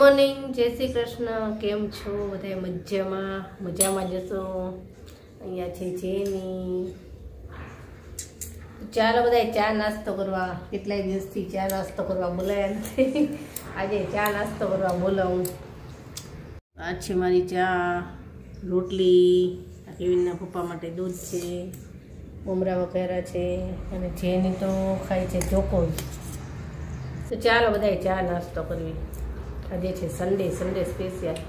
Morning, જય શ્રી કૃષ્ણ. કેમ છો બધા? મજામાં જશો. અહીંયા છે જેની. ચાલો બધા ચા નાસ્તો કરવા. કેટલાય દિવસથી ચા નાસ્તો કરવા બોલાયા નથી. આજે ચા નાસ્તો કરવા બોલાવું. આ છે મારી ચા, રોટલી, કેવીનના પપ્પા માટે દૂધ છે, મમરા વઘારા છે અને જેની તો ખાય છે ચોકો. તો ચાલો બધા ચા નાસ્તો કરવી. આજે છે સન્ડે સ્પેશિયલ.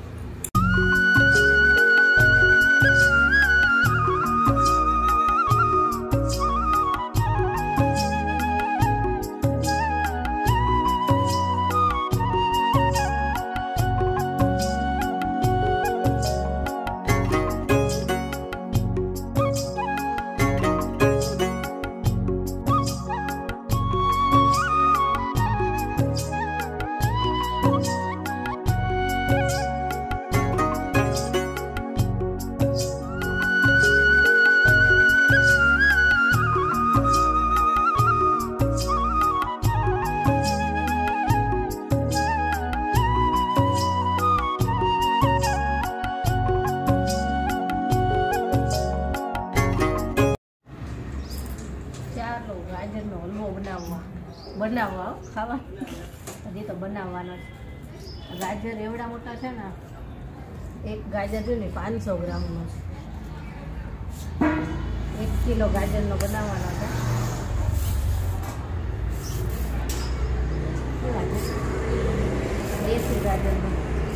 ગાજરનો હલવો બનાવવા ખાવા હજી તો બનાવવાનો છે. ગાજર એવડા મોટા છે ને, એક ગાજર છે ને 500 ગ્રામનો છે. 1 કિલો ગાજરનો બનાવવાનો છે. 2 ગાજરનો.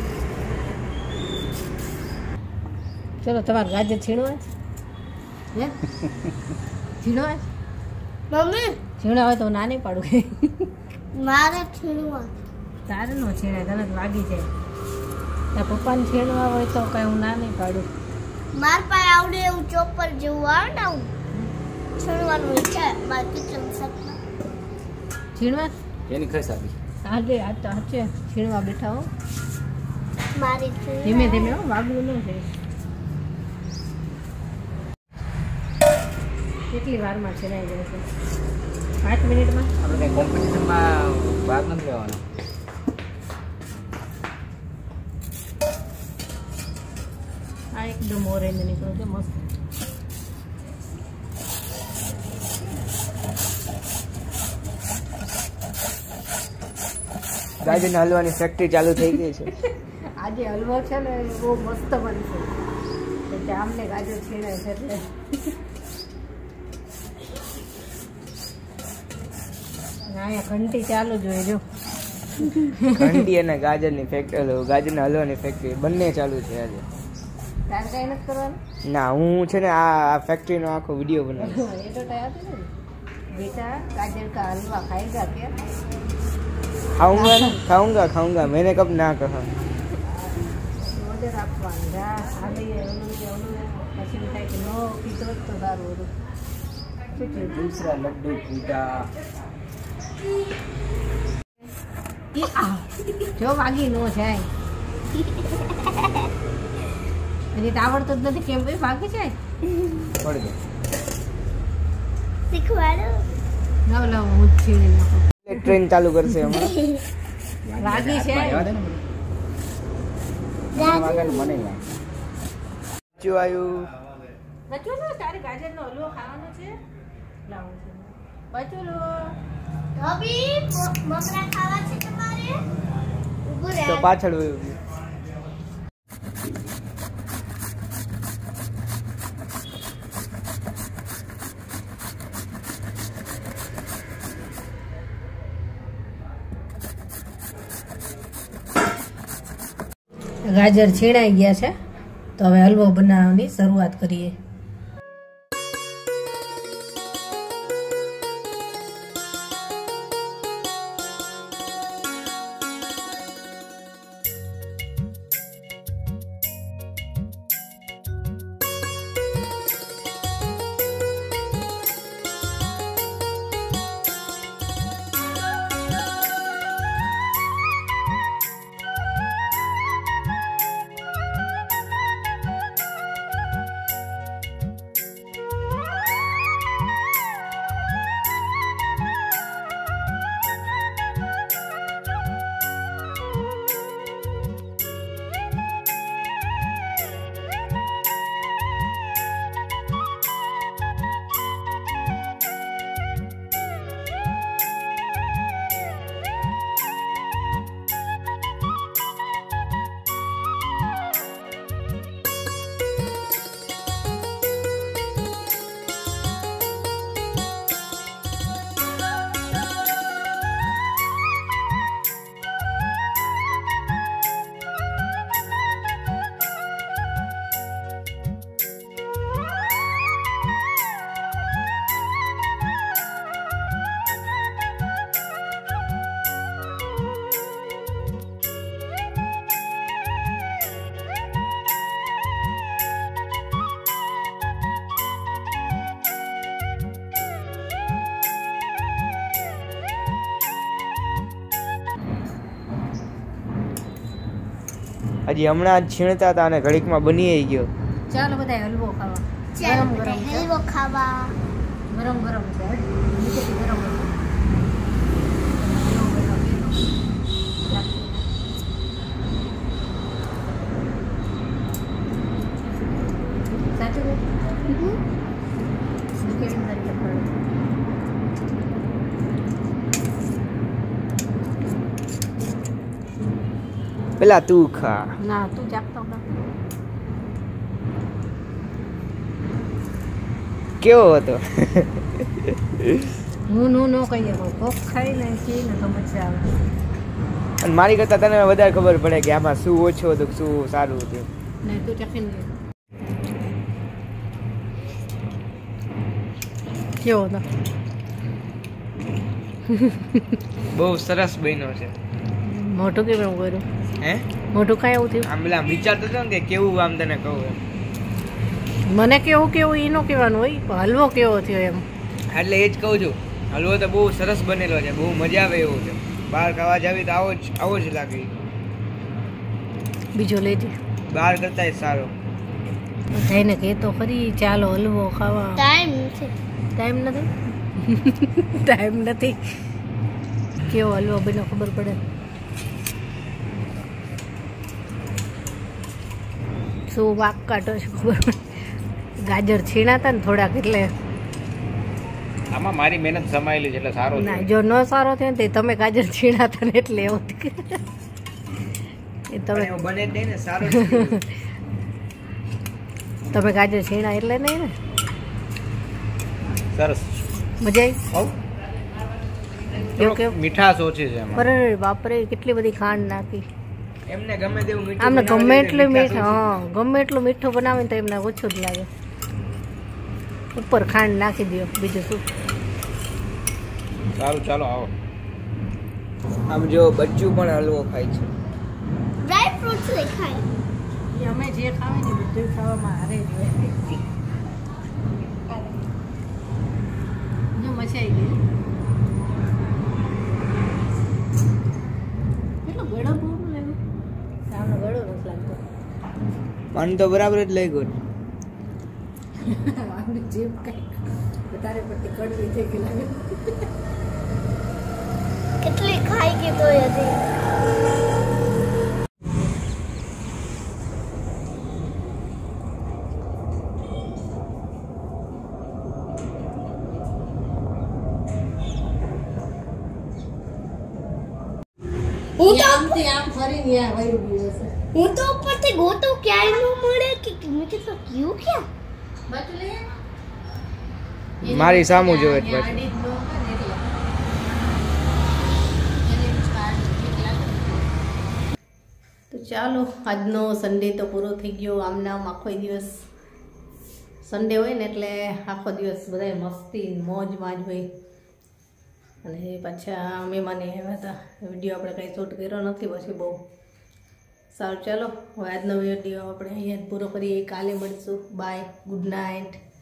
ચલો, તમારે ગાજર છીણવા છે? છીણવા મમ્મી? છીણા હોય તો ના નહીં પાડું. મારે છીણવા. તારે નો છીણાય, તને વાગી જાય. તારા પપ્પાને છીણવા હોય તો કઈ હું ના નહીં પાડું. માર પાસે આવડે એવું ચોપર જેવું આવે ને, આવું છીણવાનું છે મારા કિચન સેટમાં. છીણવા એની ખસ આપી. આજે આ તો છે છીણવા બેઠા હો. મારી ધીમે ધીમે હો, વાગવું ન થાય. કેટલી વારમાં છીણાઈ જાય છે? 5 મિનિટમાં. આપણે કઈ કોમ્પિટિશનમાં ભાગ નથી લેવાનો. આ એકદમ ઓરેન્જ નીકળે છે, મસ્ત. ગાજરના હલવાની ફેક્ટરી ચાલુ થઈ ગઈ છે. આજે હલવો છે ને બહુ મસ્ત બનશે. જામને ગાજર છીણાય છે એટલે. અહીંયા ઘંટી ચાલુ જોઈએ જો. ઘંટી અને ગાજરની ફેક્ટરી, ગાજરના હલવાની ફેક્ટરી બંને ચાલુ છે આજે. તારે કઈ નથી કરવાનું? ના, હું છે ને આ ફેક્ટરીનો આખો વિડીયો બનાવું. એ તો તૈયાર છે ને. બેટા ગાજર કા હલવા ખાएगा क्या? ખાऊंगा ना, खाऊंगा मैंने कब ना कहा. ઓર્ડર આપવાનું. આ લઈએ ઓલું પછી થાય કે નો પીતો તો સારું હતું. दूसरा लड्डू टूटा. જો વાગી નો જાય. હજી તો આવડતું જ નથી. કેમ ભાઈ ભાગી જાય? પડ ગયો. શીખવાડો. લાવ હું છીણી નાખું. ટ્રેન ચાલુ કરશે હમણાં. વાગી છે. મને શું આવ્યું? બચુલો, તારે ગાજરનો હલવો ખાવાનો છે? લાવું છે બચુલો. ધોબી મમરા ખાવા છે તમારે? ઊભું રહે. તો પાછળ વયું ગયું. ગાજર છીણાઈ ગયા છે, તો હવે હલવો બનાવવાની શરૂઆત કરીએ. હજી હમણાં જ છીણતા હતા અને ઘડીકમાં બની ગયો. ચાલો બધા હલવો ખાવા. ચાલો ગરમ ગરમ છે. હલવો ખાવા. ગરમ ગરમ છે. નીચેથી ગરમ ગરમ. સાચું પેલા તું ખા. ના તું જાગતો કેવો હતો? હું નો કહીએ કોક ખાઈ ને કે ને તો મજા આવે. અને મારી કરતા તને વધારે ખબર પડે કે આમાં શું ઓછું હતું શું સારું હતું. નહીં તું ચખીને કેવો હતો? બહુ સરસ બન્યો છે. મોટું કેમ એવું કર્યું? હે મોટું કાંઈ એવું થયું? આમ પેલા વિચારતો હતો ને કે કેવું આમ તને કહું એમ. મને કેવું કેવું એનું કહેવાનું હોય હલવો કેવો થયો એમ. એટલે એ જ કહું છું હલવો તો બહુ સરસ બનેલો છે બહુ મજા આવે એવો છે. બહાર ખાવા જાવી તો આવો જ લાગે. બીજો લેજે બહાર કરતા સારો. જઈને કે તો ખરી ચાલો હલવો ખાવા. ટાઈમ છે. ટાઈમ નથી. ટાઈમ નથી. કેવો હલવો બન્યો ખબર પડે. શું વાક કાઢો છો ખબર પડે. ગાજર છીણાતા ને થોડાક એટલે આમાં મારી મહેનત સમાયેલી છે એટલે સારો ના જો ન સારો થયો ને તો તમે ગાજર છીણાતા ને એટલે એવું એ તમે બને જ ને સારો. તમે ગાજર છીણા એટલે નહીં ને. સરસ મજા આવી. એવું કેવું મીઠાશ ઓછી છે એમાં. અરે બાપરે કેટલી બધી ખાંડ નાખી. એમને ગમે તેવું મીઠું આમને ગમે એટલું મીઠું હા ગમે એટલું મીઠું બનાવે ને તો એમને ઓછું જ લાગે. ઉપર ખાંડ નાખી દો બીજું શું. સારું ચાલો આવો. આમ જો બચ્ચું પણ હલવો ખાય છે. ડ્રાય ફ્રૂટ્સ ખાય. અમે જે ખાવે ને બધું ખાવામાં હારે જોઈએ. જો મજા આવી ગઈ. કેટલો ગળો બહુ લાગ્યો. સામનો ગળો નથી લાગતો. મન તો બરાબર જ લાગ્યું. જીભ કઈ વધારે પડતી કડવી થઈ ગઈ લાગે. કેટલી ખાઈ ગઈ તો હજી. આમ ફરીને આ વયું ગયું હશે. હું તો ઉપરથી ગોતું ક્યાંય ન મળે કે મેં કીધું ક્યું ક્યાં. બાટુ લઈ આવ. મારી સામું જોવે જ પાછું. તો ચાલો આજનો સન્ડે તો પૂરો થઈ ગયો. આમના આમ આખો દિવસ સન્ડે હોય ને એટલે આખો દિવસ બધાય મસ્તી મોજમાં જ હોય. અને પાછા મહેમાને આવ્યા હતા. વિડીયો આપણે કંઈ શૂટ કર્યો નથી પછી બહુ. સારું ચાલો હવે આજનો વિડીયો આપણે અહીંયા જ પૂરો કરીએ. કાલે મળીશું. Bye good night.